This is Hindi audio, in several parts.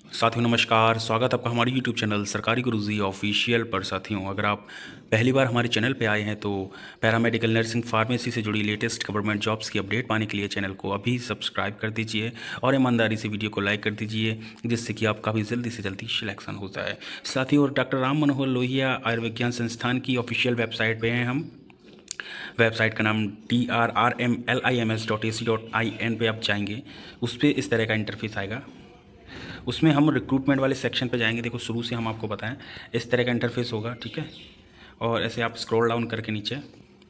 साथियों नमस्कार, स्वागत है आपका हमारे YouTube चैनल सरकारी गुरुजी ऑफिशियल पर। साथियों, अगर आप पहली बार हमारे चैनल पे आए हैं तो पैरामेडिकल, नर्सिंग, फार्मेसी से जुड़ी लेटेस्ट गवर्नमेंट जॉब्स की अपडेट पाने के लिए चैनल को अभी सब्सक्राइब कर दीजिए और ईमानदारी से वीडियो को लाइक कर दीजिए, जिससे कि आपका भी जल्दी से जल्दी सिलेक्शन होता है। साथियों, और डॉक्टर राम मनोहर लोहिया आयुर्विज्ञान संस्थान की ऑफिशियल वेबसाइट पर हैं हम। वेबसाइट का नाम trrmlims.ac.in पे आप जाएंगे, उस पर इस तरह का इंटरफेस आएगा। उसमें हम रिक्रूटमेंट वाले सेक्शन पे जाएंगे। देखो, शुरू से हम आपको बताएं, इस तरह का इंटरफेस होगा, ठीक है। और ऐसे आप स्क्रॉल डाउन करके नीचे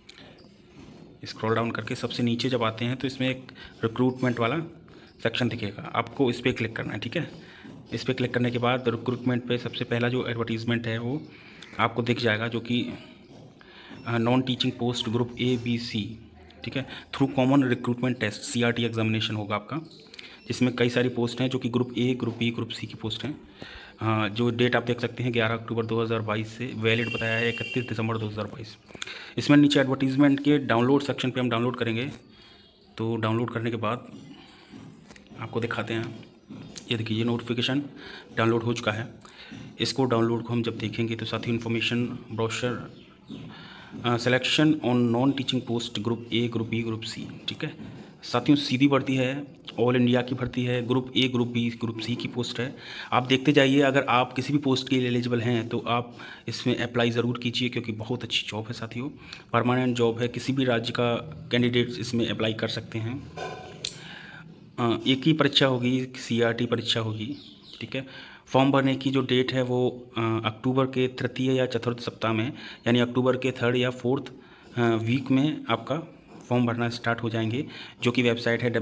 सबसे नीचे जब आते हैं तो इसमें एक रिक्रूटमेंट वाला सेक्शन दिखेगा, आपको इस पर क्लिक करना है, ठीक है। इस पर क्लिक करने के बाद रिक्रूटमेंट पे सबसे पहला जो एडवर्टीज़मेंट है वो आपको दिख जाएगा, जो कि non teaching post group ABC, ठीक है, through common recruitment test CRT examination होगा आपका, जिसमें कई सारी पोस्ट हैं जो कि group A, group B, group C की पोस्ट हैं। हाँ, जो डेट आप देख सकते हैं 11 अक्टूबर 2022 से वैलिड बताया है 31 दिसंबर 2022। इसमें नीचे एडवर्टीज़मेंट के डाउनलोड सेक्शन पे हम डाउनलोड करेंगे, तो डाउनलोड करने के बाद आपको दिखाते हैं। ये देखिए, ये नोटिफिकेशन डाउनलोड हो चुका है। इसको डाउनलोड को हम जब देखेंगे तो साथ ही information brochure selection on non teaching post group A, group B, group C, ठीक है। साथियों, सीधी भर्ती है, ऑल इंडिया की भर्ती है, group A, group B, group C की पोस्ट है। आप देखते जाइए, अगर आप किसी भी पोस्ट के लिए एलिजिबल हैं तो आप इसमें अप्लाई ज़रूर कीजिए, क्योंकि बहुत अच्छी जॉब है साथियों, परमानेंट जॉब है। किसी भी राज्य का कैंडिडेट इसमें अप्लाई कर सकते हैं। एक ही परीक्षा होगी, CRT परीक्षा होगी, ठीक है। फॉर्म भरने की जो डेट है वो अक्टूबर के तृतीय या चतुर्थ सप्ताह में, यानी अक्टूबर के 3rd या 4th वीक में आपका फॉर्म भरना स्टार्ट हो जाएंगे, जो कि वेबसाइट है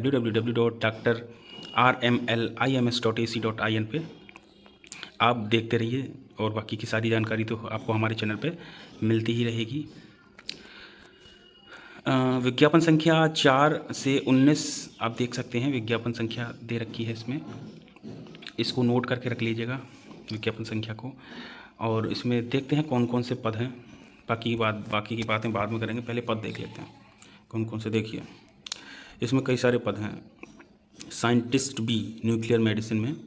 www.drrmlims.ac.in पे। आप देखते रहिए और बाकी की सारी जानकारी तो आपको हमारे चैनल पे मिलती ही रहेगी। विज्ञापन संख्या 4 से 19 आप देख सकते हैं, विज्ञापन संख्या दे रखी है इसमें, इसको नोट करके रख लीजिएगा विज्ञापन संख्या को। और इसमें देखते हैं कौन कौन से पद हैं, बाकी की बातें बाद में करेंगे, पहले पद देख लेते हैं कौन कौन से। देखिए, इसमें कई सारे पद हैं। साइंटिस्ट B, न्यूक्लियर मेडिसिन में।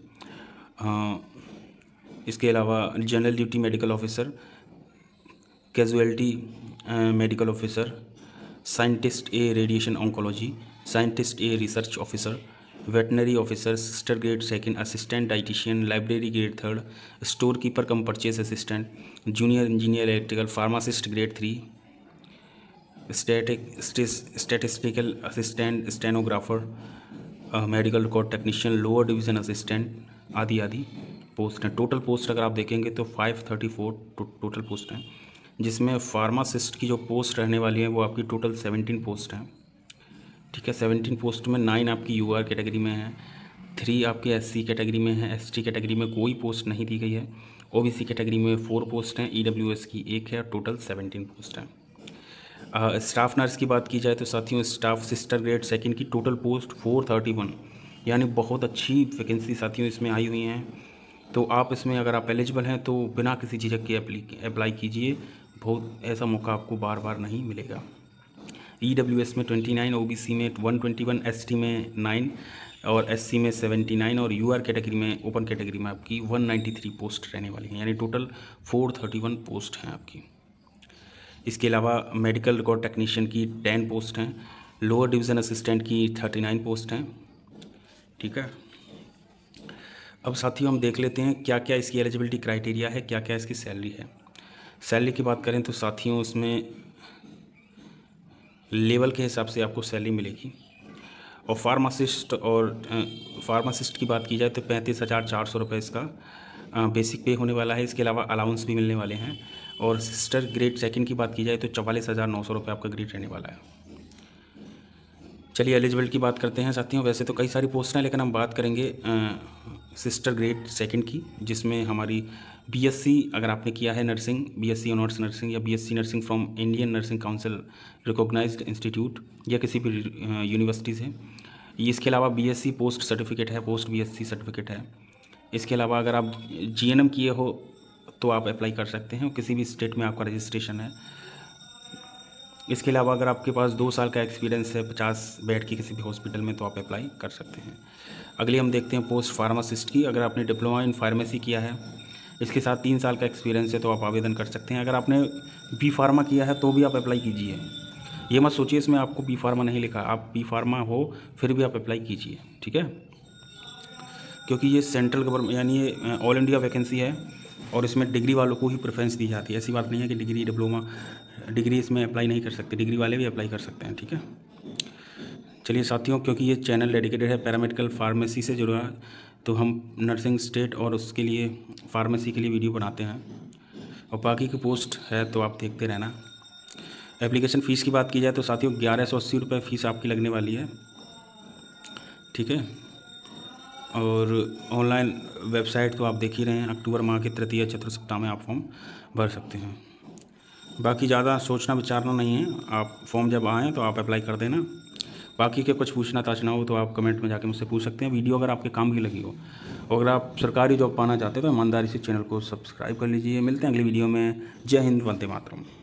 इसके अलावा general duty medical officer, casualty medical officer, scientist A, radiation oncology, scientist A, research officer, veterinary officer, sister grade 2, assistant dietitian, library grade 3, store keeper cum purchase assistant, junior engineer electrical, pharmacist grade 3, statistical assistant, stenographer, medical record technician, lower division assistant, आदि आदि पोस्ट हैं। टोटल पोस्ट अगर आप देखेंगे तो 534 टोटल पोस्ट हैं, जिसमें फार्मासिस्ट की जो पोस्ट रहने वाली है वो आपकी टोटल 17 पोस्ट हैं, ठीक है। 17 पोस्ट में 9 आपकी UR कैटेगरी में है, 3 आपके SC कैटेगरी में है, ST कैटेगरी में कोई पोस्ट नहीं दी गई है, OBC कैटेगरी में 4 पोस्ट हैं, EWS की 1 है, टोटल 17 पोस्ट हैं। स्टाफ नर्स की बात की जाए तो साथियों, स्टाफ सिस्टर ग्रेड 2 की टोटल पोस्ट 431, यानी बहुत अच्छी वैकेंसी साथियों इसमें आई हुई हैं। तो आप इसमें अगर आप एलिजिबल हैं तो बिना किसी झिझक के अप्लाई कीजिए, बहुत ऐसा मौका आपको बार बार नहीं मिलेगा। EWS में 29, OBC में 121, ST में 9 और SC में 79 और UR कैटेगरी में, ओपन कैटेगरी में आपकी 193 पोस्ट रहने वाली हैं, यानी टोटल 431 पोस्ट हैं आपकी। इसके अलावा मेडिकल रिकॉर्ड टेक्नीशियन की 10 पोस्ट हैं, लोअर डिवीज़न असिस्टेंट की 39 पोस्ट हैं, ठीक है। अब साथियों, हम देख लेते हैं क्या क्या इसकी एलिजिबिलिटी क्राइटेरिया है, क्या क्या इसकी सैलरी है। सैलरी की बात करें तो साथियों, उसमें लेवल के हिसाब से आपको सैलरी मिलेगी। और फार्मासिस्ट की बात की जाए तो 35,400 रुपये इसका बेसिक पे होने वाला है। इसके अलावा अलाउंस भी मिलने वाले हैं। और सिस्टर ग्रेड 2 की बात की जाए तो 44,900 रुपये आपका ग्रेड रहने वाला है। चलिए एलिजिबल की बात करते हैं साथियों। वैसे तो कई सारी पोस्ट हैं, लेकिन हम बात करेंगे सिस्टर ग्रेड 2 की, जिसमें हमारी BSc अगर आपने किया है नर्सिंग, BSc ऑनर्स नर्सिंग या BSc nursing from Indian nursing council recognised institute या किसी भी यूनिवर्सिटी से। इसके अलावा BSc पोस्ट सर्टिफिकेट है, पोस्ट BSc सर्टिफिकेट है। इसके अलावा अगर आप GNM किए हो तो आप अप्लाई कर सकते हैं, किसी भी स्टेट में आपका रजिस्ट्रेशन है। इसके अलावा अगर आपके पास 2 साल का एक्सपीरियंस है 50 बेड की किसी भी हॉस्पिटल में, तो आप अप्लाई कर सकते हैं। अगली हम देखते हैं पोस्ट फार्मासिस्ट की। अगर आपने डिप्लोमा इन फार्मेसी किया है, इसके साथ 3 साल का एक्सपीरियंस है, तो आप आवेदन कर सकते हैं। अगर आपने बी फार्मा किया है तो भी आप अप्लाई कीजिए। ये मत सोचिए इसमें आपको बी फार्मा नहीं लिखा, आप बी फार्मा हो फिर भी आप अप्लाई कीजिए, ठीक है। क्योंकि ये सेंट्रल गवर्नमेंट यानी ये ऑल इंडिया वैकेंसी है और इसमें डिग्री वालों को ही प्रेफरेंस दी जाती है। ऐसी बात नहीं है कि डिग्री डिप्लोमा डिग्री इसमें अप्लाई नहीं कर सकते, डिग्री वाले भी अप्लाई कर सकते हैं, ठीक है। चलिए साथियों, क्योंकि ये चैनल डेडिकेटेड है पैरामेडिकल फार्मेसी से जुड़ा, तो हम नर्सिंग स्टेट और उसके लिए फार्मेसी के लिए वीडियो बनाते हैं, और बाकी की पोस्ट है तो आप देखते रहना। एप्लीकेशन फ़ीस की बात की जाए तो साथियों 1180 रुपये फ़ीस आपकी लगने वाली है, ठीक है। और ऑनलाइन वेबसाइट तो आप देख ही रहे हैं, अक्टूबर माह के तृतीय चतुर्थ सप्ताह में आप फॉर्म भर सकते हैं। बाकी ज़्यादा सोचना विचारना नहीं है, आप फॉर्म जब आएँ तो आप अप्लाई कर देना। बाकी के कुछ पूछना ताछना हो तो आप कमेंट में जाके मुझसे पूछ सकते हैं। वीडियो अगर आपके काम की लगी हो और अगर आप सरकारी जॉब पाना चाहते हैं तो ईमानदारी से चैनल को सब्सक्राइब कर लीजिए। मिलते हैं अगली वीडियो में। जय हिंद, वंदे मातरम।